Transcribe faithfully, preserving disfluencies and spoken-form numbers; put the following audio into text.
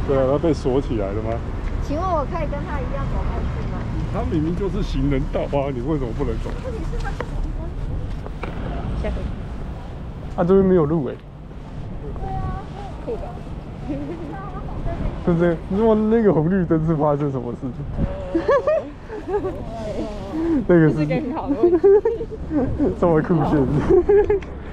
对啊，它被锁起来了吗？ 请问我可以跟他一样走过去吗？ 它明明就是行人道啊，你为什么不能走？ 问题是他是红灯。下回。 啊，这边没有路哎。 对啊，酷吧？ 对不对？如果那个红绿灯是发生什么事情？那个是这是个很好的问题。 这么酷炫。